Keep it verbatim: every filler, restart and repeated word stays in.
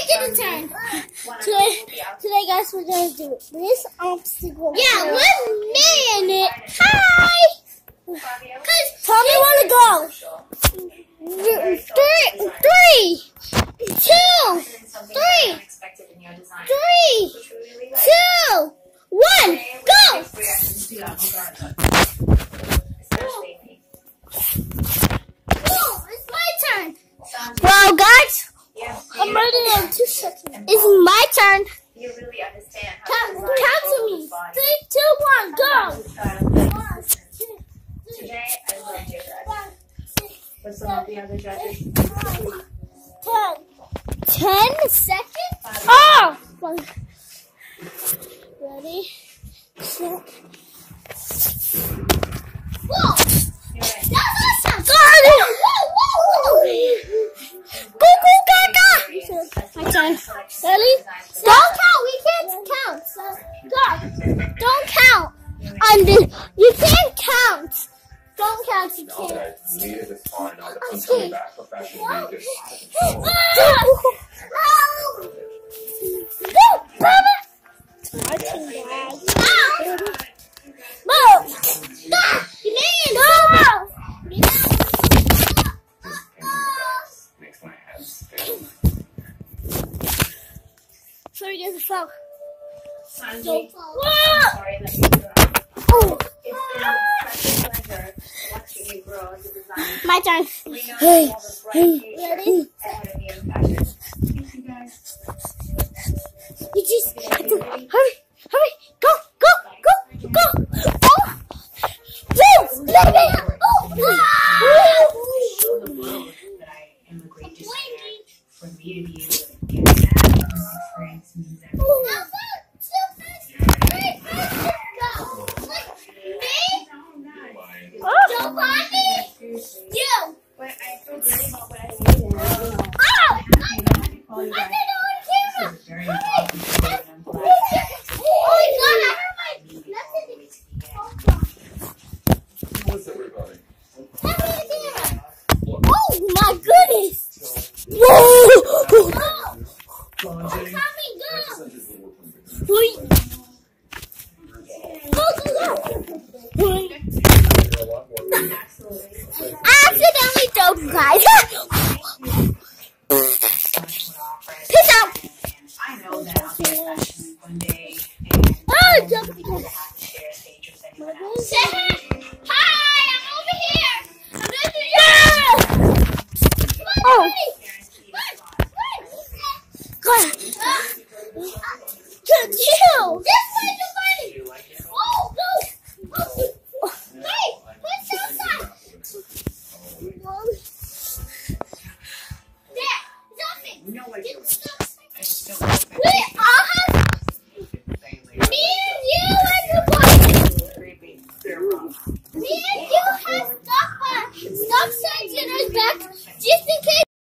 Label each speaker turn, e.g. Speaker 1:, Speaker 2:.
Speaker 1: it a turn. Today, today, guys, we're gonna do this obstacle. Yeah, one minute. Hi. Tommy, wanna go? Three, three, two, three, three, two, one, go. Oh, it's my turn. Well, guys, I'm ready in two seconds. It's my turn.
Speaker 2: You really understand
Speaker 1: Count, count to me. Three, two, one, go. One, two, three,
Speaker 2: Today, I love you, judges. But some of the other judges.
Speaker 1: ten. Ten seconds? Oh! Ready? Set. Whoa! That's awesome! Whoa, whoa, whoa! Go, go, gaga! My turn. Ready? Don't count. We can't count. So, go. Don't count. On the, you can't count. Don't count. You can't.
Speaker 3: Okay, needed is fine. I'm coming back. Professional music.
Speaker 1: Go, Baba! My turn, guys. Move! Stop! You need to
Speaker 3: Makes my head spin.
Speaker 1: Sorry, there's a frog.
Speaker 2: Sanjay,
Speaker 1: Whoa!
Speaker 2: I'm sorry that you grew up.
Speaker 1: Oh.
Speaker 2: It's been such a pleasure watching you grow as a designer.
Speaker 1: My turn.
Speaker 2: We know
Speaker 1: Hey,
Speaker 2: you have a bright future
Speaker 1: ready?
Speaker 2: ahead of you in fashion. Thank you, guys.
Speaker 1: You just have to hurry, hurry, go, go, go, go. Oh, woo, baby. Oh,
Speaker 2: Show the world that I am a great designer. For me to be able to get that experience means everything.
Speaker 1: Don't mind me. You.
Speaker 2: But I feel great about what I did. And I really want
Speaker 1: Oh,
Speaker 2: to call you
Speaker 1: I
Speaker 2: guys.
Speaker 1: did it on camera.
Speaker 2: This is very important to me, and I'm glad
Speaker 1: Oh my God, I heard my nothing.
Speaker 3: What's everybody?
Speaker 1: Oh my goodness! Whoa! Oh, Tommy, go! Wait. Go, go, go! I accidentally dove, guys. Peace out.
Speaker 2: I know that I'll get fashion week one day, and
Speaker 1: Oh,
Speaker 2: I
Speaker 1: jump.
Speaker 2: will have to share a stage with anyone else.
Speaker 1: Say hi, I'm over here. I'm going to yeah. Oh. God. Could you? This